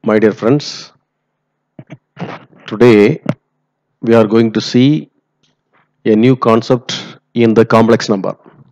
My dear friends, today we are going to see a new concept in the complex number.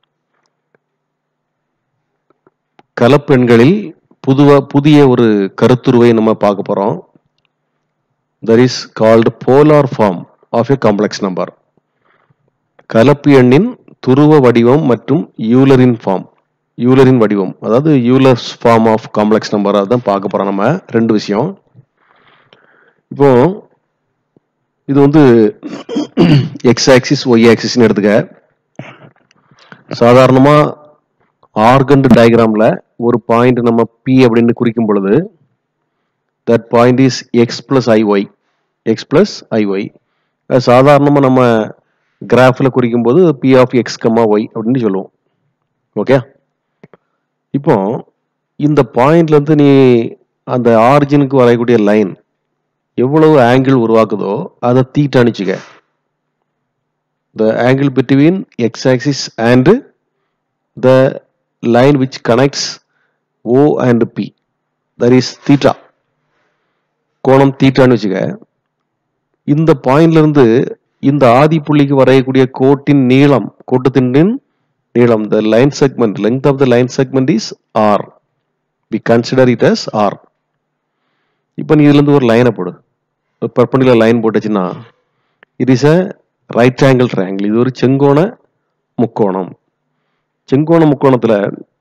கலப்பெண்களில் புதிய ஒரு கருத்துருவை நம்ம பார்க்க போறோம். That is called polar form of a complex number. கலப்பு எண்ணின் துருவ வடிவம் மற்றும் யூலரின் வடிவம், அதாவது Euler's form of complex number தான் பார்க்க போறோம். நம்ம ரெண்டு விஷயம். இப்போ இது வந்து எக்ஸ் ஆக்சிஸ் ஒய் ஆக்சிஸ்ன்னு எடுத்துக்க. சாதாரணமா ஆர்கண்ட் டயக்ராம்ல ஒரு பாயிண்ட் நம்ம பி அப்படின்னு குறிக்கும் பொழுது that point is x plus i y. சாதாரணமா நம்ம கிராஃப்ல குறிக்கும் போது P of x comma y அப்படின்னு சொல்லுவோம். ஓகே, இப்போ இந்த பாயிண்ட்ல இருந்து நீ அந்த ஆரிஜினுக்கு வரையக்கூடிய லைன் எவ்வளவு ஆங்கிள் உருவாக்குதோ அதை தீட்டான்னு வச்சுக்க. The angle between x-axis and the line which connects O and P, that is theta, கோணம் தீட்டான்னு வச்சுக்க. இந்த பாயிண்ட்ல இருந்து இந்த ஆதி புள்ளிக்கு வரையக்கூடிய கோட்டுத்தின் நீளம், the line segment, length of the line segment is R. We consider it as R. இப்போ நீ இதுல இருந்து ஒரு லைனை போடு, பர்பெண்டிகுலர் லைன் போட்டுச்சுன்னா it is a right angle triangle. இது ஒரு செங்கோண முக்கோணம். செங்கோண முக்கோணத்துல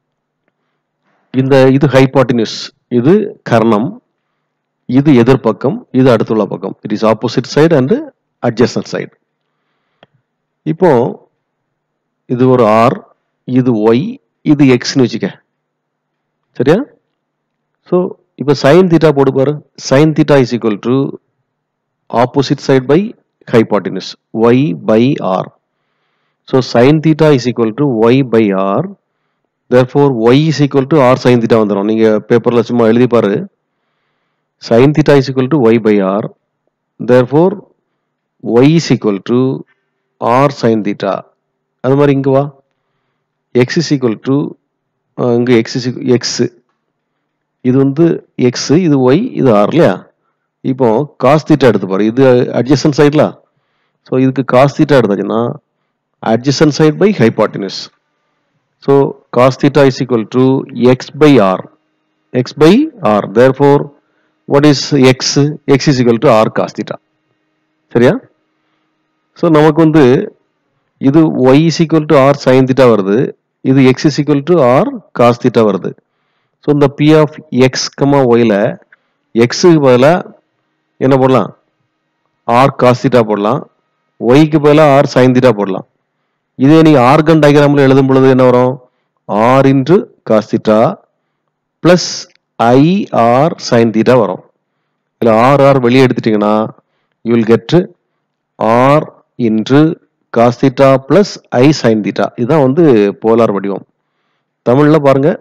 இது ஹைபாட்டினியூஸ், இது கர்ணம், இது எதிர்பக்கம், இது அடுத்துள்ள பக்கம். It is opposite side and adjacent side. இப்போ இது ஒரு ஆர், இது ஒய், இது எக்ஸ்ன்னு வச்சுக்க. சரியா? ஸோ இப்போ சைன் தீட்டா போடு பாரு. Sine theta is equal to opposite side by hypotenuse y by r. So sin theta is equal to y by r. Therefore y is equal to r sin theta வந்துரும். நீங்க பேப்பர்ல சும்மா எழுதி பாரு. sin theta is equal to y by r. Therefore y is equal to r sin theta. அது மாதிரி இங்க வா. x is equal to இங்க x, இது வந்து x, இது y, இது r இல்லையா? இப்போ காஸ் தீட்டா எடுத்து பாரு. இது அட்ஜசன்ட் சைட்ல. ஸோ இதுக்கு காஸ் தீட்டா எடுத்தாச்சுன்னா adjacent side by hypotenuse. So cos theta is equal to x by r. Therefore what is x is equal to r cos theta. சரியா? ஸோ நமக்கு வந்து இது y is equal to r sine theta வருது, இது x is equal to r cos theta வருது. So இந்த P of x comma ஒய்ல எக்ஸுக்கு பதிலாக என்ன போடலாம்? ஆர் காஸ் தீட்டா போடலாம். ஒய்க்கு பதிலாக ஆர் சைன் தீட்டா போடலாம். இதே நீ ஆர்கன் டயக்ராம்ல எழுதும் பொழுது என்ன வரும்? R into cos theta plus i r sine theta வரும். இல்லை ஆர் வெளியே எடுத்துட்டீங்கன்னா you will get r into cos theta plus i sine theta. இதுதான் வந்து போலார் வடிவம். தமிழ்ல பாருங்க,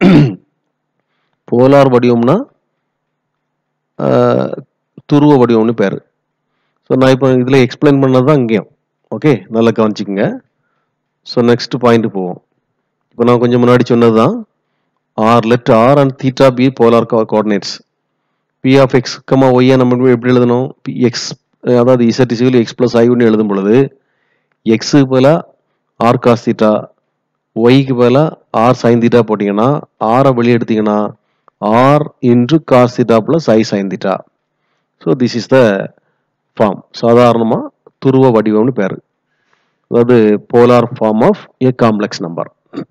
போலார் வடிவம்னா துருவ வடிவம்னு பேரு. ஸோ நான் இப்போ இதில் எக்ஸ்பிளைன் பண்ணது தான் இங்கேயும். ஓகே, நல்லா கவனிச்சிக்கங்க. ஸோ நெக்ஸ்ட் பாயிண்ட் போவோம். இப்போ நான் கொஞ்சம் முன்னாடி சொன்னது தான் let r and theta be polar coordinates. P of x comma ஒய்யை நம்ம எப்படி எழுதணும்? எக்ஸ், அதாவது இசட் இஸ் எக்ஸ் பிளஸ் ஐன்னு எழுதும் பொழுது எக்ஸுக்கு பதிலாக ஆர் காஸ் தீட்டா, ஒய்க்கு பதிலாக ஆர் சைன் தீட்டா போட்டிங்கன்னா ஆரை வெளியே எடுத்தீங்கன்னா r into cos theta plus i sine theta. So this is the form. சாதாரணமாக துருவ வடிவம்னு பேரு, அதாவது polar form of a complex number.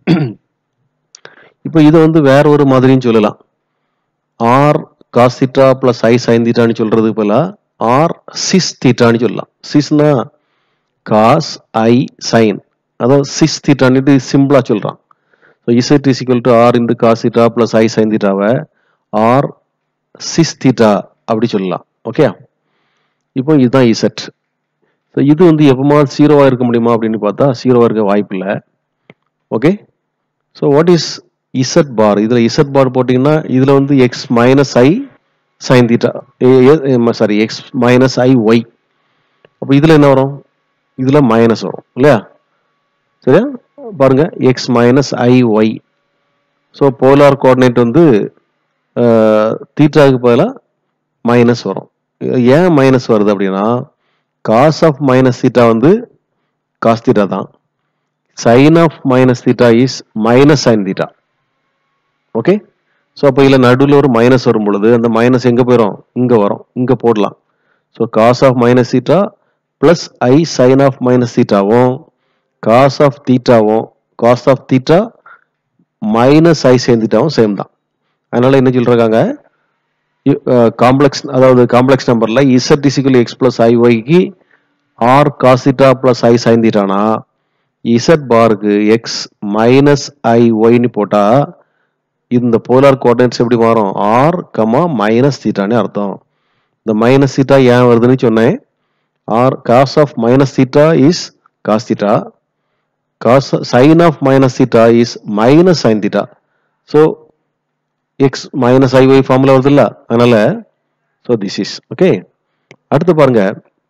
இப்போ இதை வந்து வேற ஒரு மாதிரின்னு சொல்லலாம். R cos theta plus i sine தீட்டான்னு சொல்றது போல ஆர் சிஸ் தீட்டான்னு சொல்லலாம். சிஸ்னா காஸ் ஐ சைன், அதாவது சிஸ் தீட்டான்னு சிம்பிளா சொல்றான். So z is equal to r into cos theta plus i sine தீட்டாவை ஆர் சிஸ் தீட்டா அப்படி சொல்லலாம். ஓகே, இப்போ இதுதான் இசட். ஸோ இது வந்து எப்போமாவது ஜீரோவா இருக்க முடியுமா அப்படின்னு பார்த்தா ஜீரோவா இருக்க வாய்ப்பு இல்லை. Okay, so what is z bar? இதில் இசட் பார் போட்டிங்கன்னா இதில் வந்து x minus i sine theta, sorry x minus i y. அப்போ இதில் என்ன வரும்? இதில் மைனஸ் வரும் இல்லையா? சரியா? பாருங்க, x minus i y. So polar coordinate வந்து தீட்டாவுக்கு பதிலாக மைனஸ் வரும். ஏன் மைனஸ் வருது அப்படின்னா காஸ் ஆஃப் மைனஸ் தீட்டா வந்து காஸ் தீட்டா தான். Sine of minus theta is minus sine theta. Okay, so அப்போ இதில் நடுவில் ஒரு மைனஸ் வரும் பொழுது அந்த மைனஸ் எங்கே போயிடும், இங்கே வரும், இங்கே போடலாம். So cos of minus theta plus i sine of minus தீட்டாவும் காஸ் ஆஃப் தீட்டாவும் cos of theta minus i sine தீட்டாவும் சேம் தான். அதனால என்ன சொல்றாங்க, காம்ப்ளெக்ஸ், அதாவது காம்ப்ளெக்ஸ் நம்பர்ல z is equal x plus i ஒய்க்கு r cos theta plus i sine தீட்டானா இசட் பாருக்கு எக்ஸ் மைனஸ் ஐ ஒய்னு போட்டா இந்த போலார் கோஆர்டினேட்ஸ் எப்படி மாறும், ஆர் கமா மைனஸ் தீட்டான்னு அர்த்தம். இந்த மைனஸ் தீட்டா ஏன் வருதுன்னு சொன்னேன். R cos of minus theta is cos theta, cos sine of minus theta is minus sine theta. So x minus i y formula வருது இல்ல, அதனால ஸோ திஸ் இஸ் ஓகே. அடுத்து பாருங்க,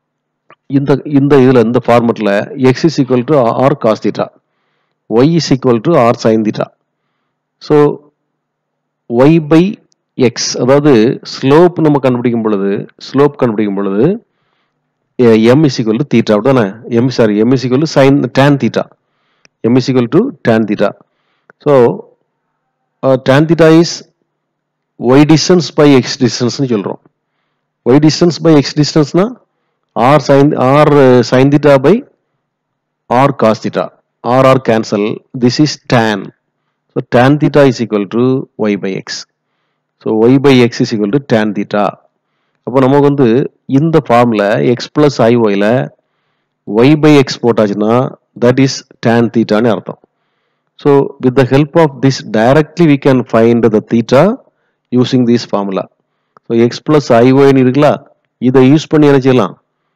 இந்த இதுல இந்த ஃபார்மெட்ல x is equal to r cos theta, y is equal to r sine theta. So y by x, அதாவது ஸ்லோப் நம்ம கண்டுபிடிக்கும் பொழுது m is equal to theta அப்படிதானே, m is equal to sin tan theta, m is equal to tan theta. So tan theta is y distance by x distance னு சொல்றோம். y distance by x distance னா r sin theta by r cos theta, r cancel, this is tan. So tan theta is equal to y by x. So y by x is equal to tan theta. அப்போ நமக்கு வந்து இந்த ஃபார்முல x plus iy-ல y by x போட்டாச்சுன்னா that is tan theta-ன்னு அர்த்தம். So with the help of this directly we can find the theta using this formula. So x plus iy-ன்னு இருக்குல்ல, இதை use பண்ணி என்ன செய்யலாம்,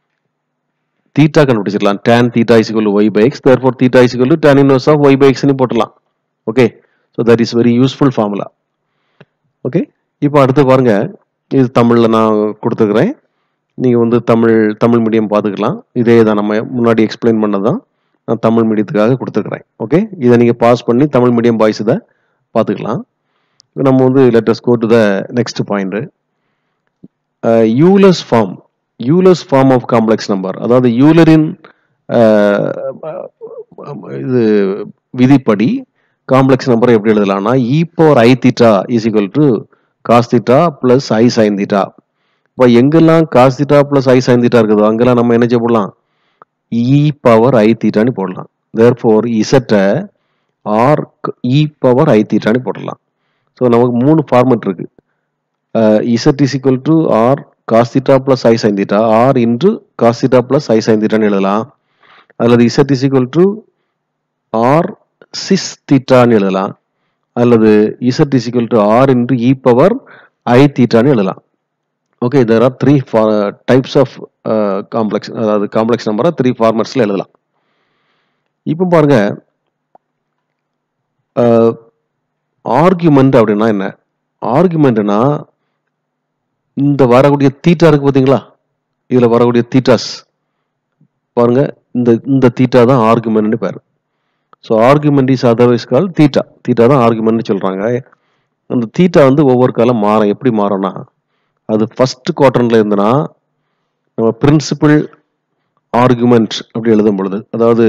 theta கண்டுபிடிச்சிடலாம். tan theta is equal to y by x, therefore theta is equal to tan inverse of y by x-ன்னு போட்டுடலாம். Okay, so that is very useful formula. Okay, இப்போ அடுத்து பாருங்க, இது தமிழில் நான் கொடுத்துக்கிறேன். நீங்கள் வந்து தமிழ் மீடியம் பார்த்துக்கலாம். இதே தான் நம்ம முன்னாடி எக்ஸ்பிளைன் பண்ணதான் நான் தமிழ் மீடியத்துக்காக கொடுத்துக்கிறேன். ஓகே, இதை நீங்கள் பாஸ் பண்ணி தமிழ் மீடியம் பாய்ஸ் இதை பார்த்துக்கலாம். நம்ம வந்து let's go to the next point. Euler's form of complex number, அதாவது யூலரின் இது விதிப்படி காம்ப்ளெக்ஸ் நம்பரை எப்படி எழுதலாம்னா e power i theta is equal to cos theta plus i sin theta. இப்போ எங்கெல்லாம் cos theta plus i sin theta இருக்குதோ அங்கெல்லாம் நம்ம என்ன செய்யலாம், e power i theta ன்னு போடலாம். therefore z or e power i theta ன்னு போடலாம். ஸோ நமக்கு 3 ஃபார்மெட் இருக்கு. z is equal to r cos theta plus i sin theta, r into cos theta plus i sin theta ன்னு எழுதலாம். அல்லது z is equal to r sis theta ன்னு எழுதலாம். அல்லது z is equal to r into e power i theta ன்னு எழுதலாம். Okay, there are 3 types of complex, அதாவது complex நம்பரை 3 ஃபார்மட்ஸில் எழுதலாம். இப்போ பாருங்க, ஆர்குமெண்ட் அப்படின்னா என்ன, ஆர்குமெண்ட்னா இந்த வரக்கூடிய தீட்டா இருக்கு பார்த்தீங்களா, இதில் வரக்கூடிய தீட்டாஸ் பாருங்க, இந்த தீட்டா தான் ஆர்குமெண்ட்னு பேர். So argument is otherwise call theta தான் ஆர்குமெண்ட்னு சொல்கிறாங்க. அந்த தீட்டா வந்து ஒவ்வொரு காலம் மாறும். எப்படி மாறும்னா, அது ஃபர்ஸ்ட் குவாட்ரண்ட்ல இருந்துன்னா நம்ம பிரின்சிபல் ஆர்குமெண்ட் அப்படி எழுதும் பொழுது, அதாவது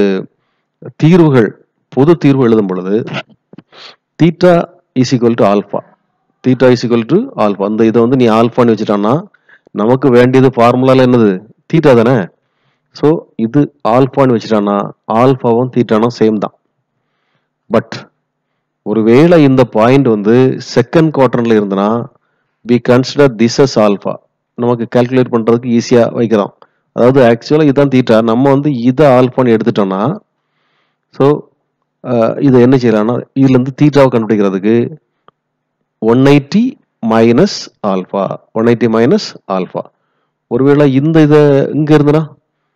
பொது தீர்வு எழுதும் பொழுது theta is equal to alpha, அந்த இதை வந்து நீ ஆல்ஃபான்னு வச்சுட்டான்னா நமக்கு வேண்டியது ஃபார்முலால என்னது, தீட்டா தானே. ஸோ இது ஆல்ஃபான்னு வச்சுட்டான்னா ஆல்ஃபாவும் தீட்டானும் சேம் தான். பட் ஒருவேளை இந்த பாயிண்ட் வந்து செகண்ட் குவாட்ரண்ட்ல இருந்தனா we consider this as alpha. நமக்கு கால்குலேட் பண்றதுக்கு ஈஸியா வைக்கிறோம். அதாவது ஆக்சுவலா இதுதான் தீட்டா, நம்ம வந்து இதை ஆல்பான்னு எடுத்துட்டோம்னா ஸோ இதை என்ன செய்யலாம்னா இதுல இருந்து தீட்டாவை கண்டுபிடிக்கிறதுக்கு 180 மைனஸ் ஆல்பா. ஒருவேளை இந்த இதை இங்க இருந்தனா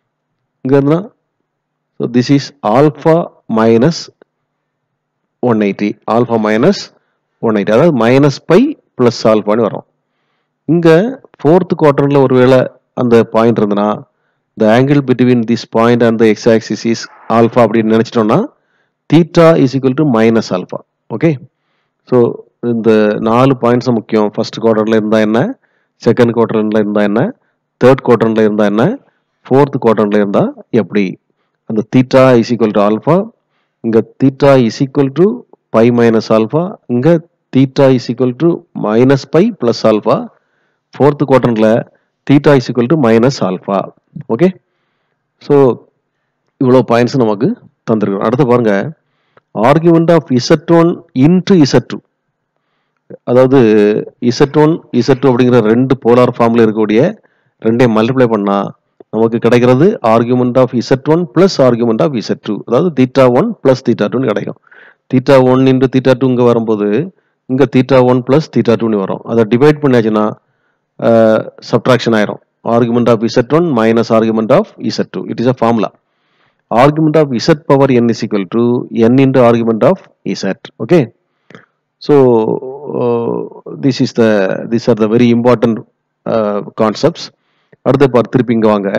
so this is alpha minus 180, அதாவது மைனஸ் பை பிளஸ் ஆல்பான்னு வரும். இங்க ஃபோர்த் குவார்டர்ல ஒருவேளை அந்த பாயிண்ட் இருந்தனா the angle between this point and the x-axis is alpha அப்படின்னு நினைச்சிட்டோம்னா theta is equal to minus alpha. Okay, so இந்த 4 பாயிண்ட்ஸ் முக்கியம். ஃபர்ஸ்ட் குவார்டர்ல இருந்தா என்ன, செகண்ட் குவாட்ரண்ட்ல இருந்தா என்ன, தேர்ட் குவாட்ரண்ட்ல இருந்தா என்ன, ஃபோர்த் குவாட்ரண்ட்ல இருந்தா எப்படி. அந்த theta is equal to alpha, இங்க theta is equal to pi minus alpha, இங்க theta is equal to minus pi plus alpha, fourth குவாட்ரண்ட்ல theta is equal to minus alpha. Okay, so இவ்வளோ points நமக்கு தந்திருக்கோம். அடுத்து பாருங்க, argument of Z1 into Z2. அதாவது Z1 Z2 அப்படிங்கிற ரெண்டு போலார் ஃபார்ம்ல இருக்கக்கூடிய ரெண்டையும் மல்டிப்ளை பண்ணா நமக்கு கிடைக்கிறது argument of Z1 plus argument of Z2. அதாவது தீட்டா 1 பிளஸ் தீட்டா 2 கிடைக்கும். தீட்டா 1 இன்டு தீட்டா 2 இங்கே வரும்போது இங்கே தீட்டா 1 பிளஸ் தீட்டா 2 வரும். அதை டிவைட் பண்ணியாச்சுன்னா சப்ட்ராக்ஷன் ஆயிரும். Argument of Z1 minus argument of Z2. It is a formula. Argument of Z power n is equal to n into argument of Z. Okay. So these are the very important concepts. அடுத்த பார்த்து திருப்பி இங்க வாங்க.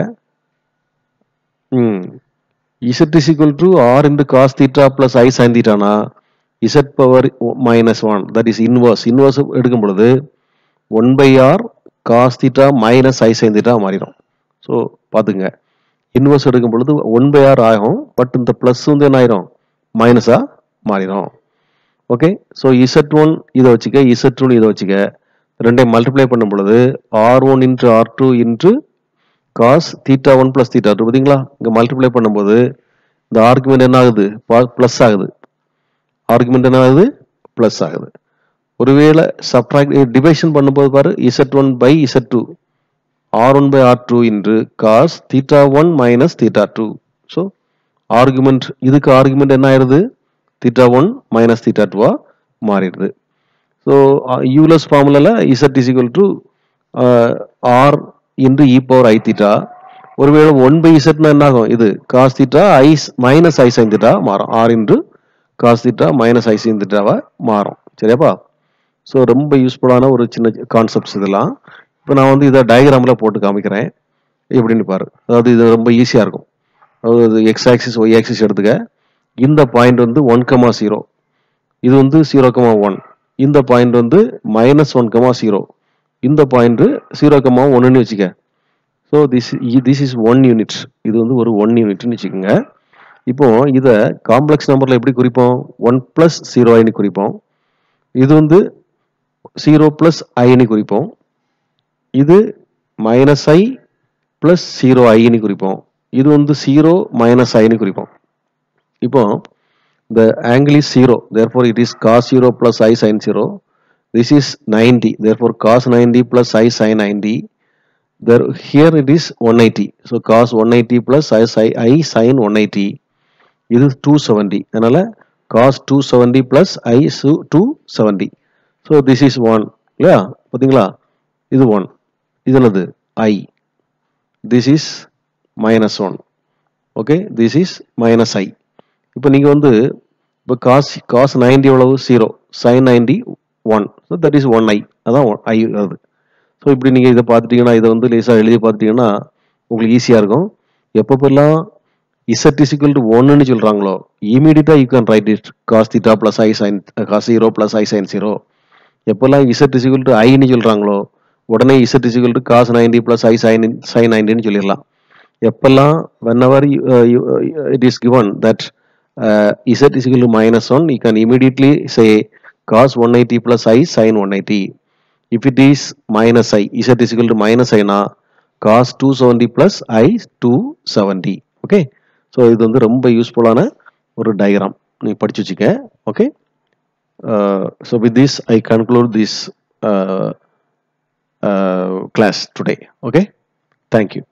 Z is equal to r into cos theta plus I sin theta na Z power minus 1, that is inverse. Inverse எடுக்கும் பொழுது 1 by r cos theta minus I sin theta மாறிடும். So பார்த்துங்க, inverse எடுக்கும் பொழுது 1 by r ஆகும், but இந்த plus வந்து என்ன ஆயிரும், மைனஸா மாறிடும். ஓகே, ஸோ Z1 இதை வச்சுக்க, Z2 இதை வச்சுக்க, ரெண்டையும் மல்டிப்ளை பண்ணும் பொழுது r1 into r2 into cos theta 1 plus theta 2. பார்த்தீங்களா, இங்கே மல்டிப்ளை பண்ணும்போது இந்த ஆர்குமெண்ட் என்ன ஆகுது, பிளஸ் ஆகுது. ஆர்குமெண்ட் என்ன ஆகுது, பிளஸ் ஆகுது. ஒருவேளை சப்ட்ராக்ட் டிவைஷன் பண்ணும்போது பாரு, Z1 by Z2 r1 by r2 into cos theta 1 minus theta 2. So argument இதுக்கு argument என்ன ஆயிருது, theta 1 minus theta 2 மாறிடுது. So Euler's formula Z is equal to r into e power I theta. ஒருவேளை 1 by Z என்ன ஆகும், இது cos theta I minus I sin theta மாறும். r into cos theta minus I sin theta மாறும். சரியாப்பா? So ரொம்ப யூஸ்ஃபுல்லான ஒரு சின்ன கான்செப்ட்ஸ் இதெல்லாம். இப்போ நான் வந்து இதை டயக்ராமில் போட்டு காமிக்கிறேன் எப்படின்னு பாரு. அதாவது இது ரொம்ப ஈஸியாக இருக்கும். அதாவது எக்ஸ் ஆக்சிஸ் ஒய் ஆக்சிஸ் எடுத்துக்க. இந்த பாயிண்ட் வந்து 1,0, இது வந்து 0,1. இந்த பாயிண்ட் வந்து -1,0. இந்த பாயிண்ட் 0,1ன்னு வச்சுக்க. So this is 1 unit. இது வந்து ஒரு 1 யூனிட்னு வச்சுக்கோங்க. இப்போ இதை காம்ப்ளெக்ஸ் நம்பரில் எப்படி குறிப்போம், 1 + 0i குறிப்போம். இது வந்து 0 + i குறிப்போம். இது -i + 0i குறிப்போம். இது வந்து 0 - i குறிப்போம். இப்போ the angle is 0, therefore it is cos 0 plus I sin 0. This is 90, therefore cos 90 plus I sin 90. Here it is 180, so cos 180 plus I sin 180. இது 270, அதனால cos 270 plus I 270. So this is 1, இல்லையா? பார்த்தீங்களா, இது 1, இது என்னது I, this is -1. Okay, this is -i. இப்போ நீங்கள் வந்து இப்போ cos 90 எவ்வளவு 0, sin 90 1, so that is 1i, அதான் i வருது. ஸோ இப்படி நீங்கள் இதை பார்த்துட்டீங்கன்னா, இதை வந்து லேசாக எழுதி பார்த்துட்டீங்கன்னா உங்களுக்கு ஈஸியாக இருக்கும். எப்பப்பெல்லாம் Z is equal to 1ன்னு சொல்கிறாங்களோ இமீடியட்டாக you can write it cos theta plus I sin cos 0 plus I sin 0. எப்பெல்லாம் Z is equal to iன்னு சொல்கிறாங்களோ உடனே Z is equal to cos 90 plus I sin 90ன்னு சொல்லிடலாம். எப்பெல்லாம் whenever it is given that Z is equal to -1, you can immediately say cos 180 plus I sin 180. If it is -i, Z is equal to -i na cos 270 plus I 270. Okay, so இது வந்து ரொம்ப யூஸ்ஃபுல்லான ஒரு diagram, நீ படிச்சு வச்சுக்க. Okay, so with this I conclude this class today. Okay, thank you.